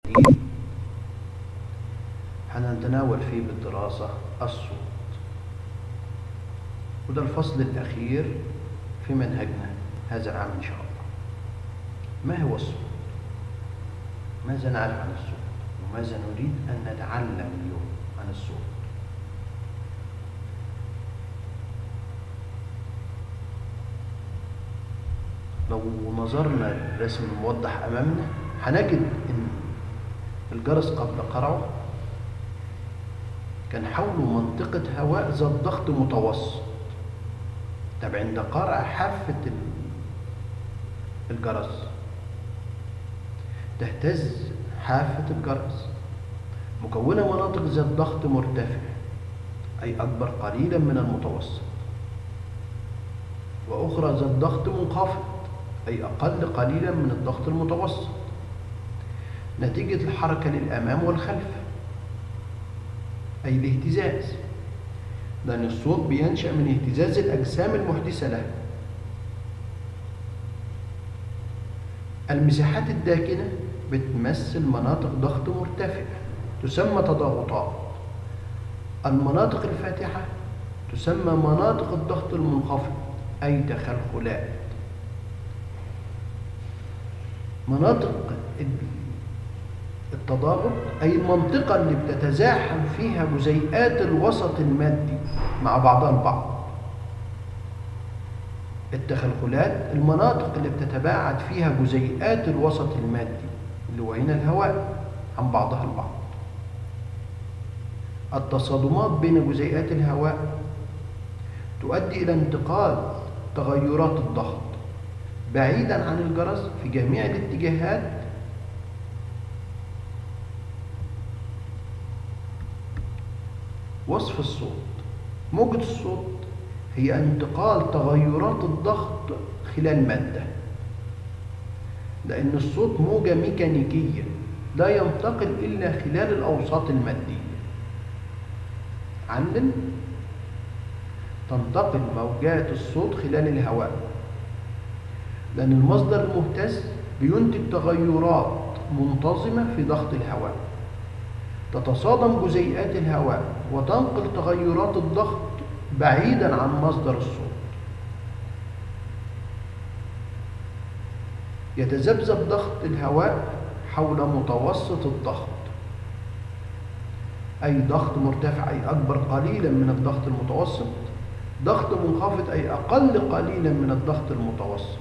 جديد هنتناول فيه بالدراسة الصوت، وده الفصل الأخير في منهجنا هذا العام إن شاء الله. ما هو الصوت؟ ماذا نعرف عن الصوت؟ وماذا نريد أن نتعلم اليوم عن الصوت؟ لو نظرنا للرسم الموضح أمامنا هنجد أن الجرس قبل قرعه كان حوله منطقة هواء ذات ضغط متوسط. طب عند قرع حافة الجرس تهتز حافة الجرس مكونة مناطق ذات ضغط مرتفع أي أكبر قليلا من المتوسط، وأخرى ذات ضغط منخفض أي أقل قليلا من الضغط المتوسط، نتيجة الحركة للأمام والخلف أي الاهتزاز، لأن الصوت بينشأ من اهتزاز الأجسام المحدثة له. المساحات الداكنة بتمثل مناطق ضغط مرتفع تسمى تضاغطات. المناطق الفاتحة تسمى مناطق الضغط المنخفض أي تخلخلات. مناطق التضاغط أي المنطقة اللي بتتزاحم فيها جزيئات الوسط المادي مع بعضها البعض. التخلخلات المناطق اللي بتتباعد فيها جزيئات الوسط المادي اللي هو هنا الهواء عن بعضها البعض. التصادمات بين جزيئات الهواء تؤدي إلى انتقال تغيرات الضغط بعيدا عن الجرس في جميع الاتجاهات وصف الصوت. موجة الصوت هي انتقال تغيرات الضغط خلال مادة، لأن الصوت موجة ميكانيكية لا ينتقل إلا خلال الأوساط المادية. عندنا تنتقل موجات الصوت خلال الهواء، لأن المصدر المهتز بينتج تغيرات منتظمة في ضغط الهواء، تتصادم جزيئات الهواء وتنقل تغيرات الضغط بعيدا عن مصدر الصوت. يتذبذب ضغط الهواء حول متوسط الضغط أي ضغط مرتفع أي أكبر قليلا من الضغط المتوسط، ضغط منخفض أي أقل قليلا من الضغط المتوسط.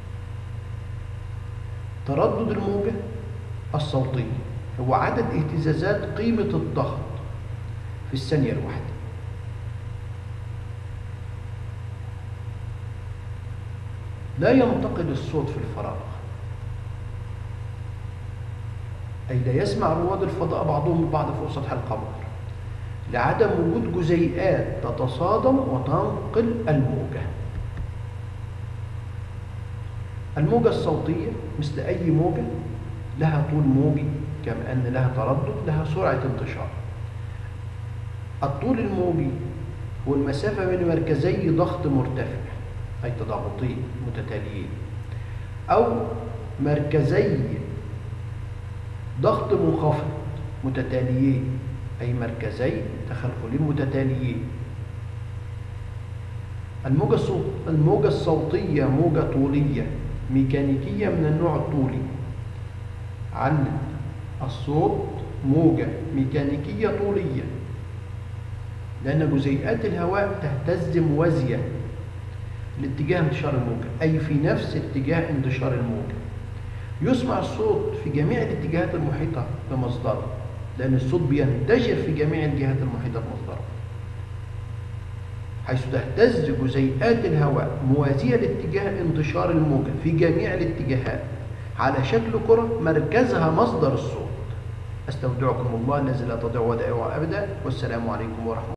تردد الموجة الصوتية هو عدد اهتزازات قيمة الضغط في الثانية الواحدة. لا ينتقل الصوت في الفراغ، أي لا يسمع رواد الفضاء بعضهم البعض فوق سطح القمر لعدم وجود جزيئات تتصادم وتنقل الموجة. الموجة الصوتية مثل أي موجة لها طول موجي كما أن لها تردد، لها سرعة انتشار. الطول الموجي هو المسافة بين مركزي ضغط مرتفع أي تضاغطين متتاليين أو مركزي ضغط منخفض متتاليين أي مركزي تخلخلين متتاليين. الموجة الصوتية موجة طولية ميكانيكية من النوع الطولي. عن الصوت موجة ميكانيكية طولية لأن جزيئات الهواء تهتز موازية لاتجاه انتشار الموجة أي في نفس اتجاه انتشار الموجة. يسمع الصوت في جميع الاتجاهات المحيطة بمصدره، لأن الصوت بينتشر في جميع الجهات المحيطة بمصدره، حيث تهتز جزيئات الهواء موازية لاتجاه انتشار الموجة في جميع الاتجاهات على شكل كرة مركزها مصدر الصوت. أستودعكم الله الذي لا تضيع ودائعه أبدا، والسلام عليكم ورحمة الله.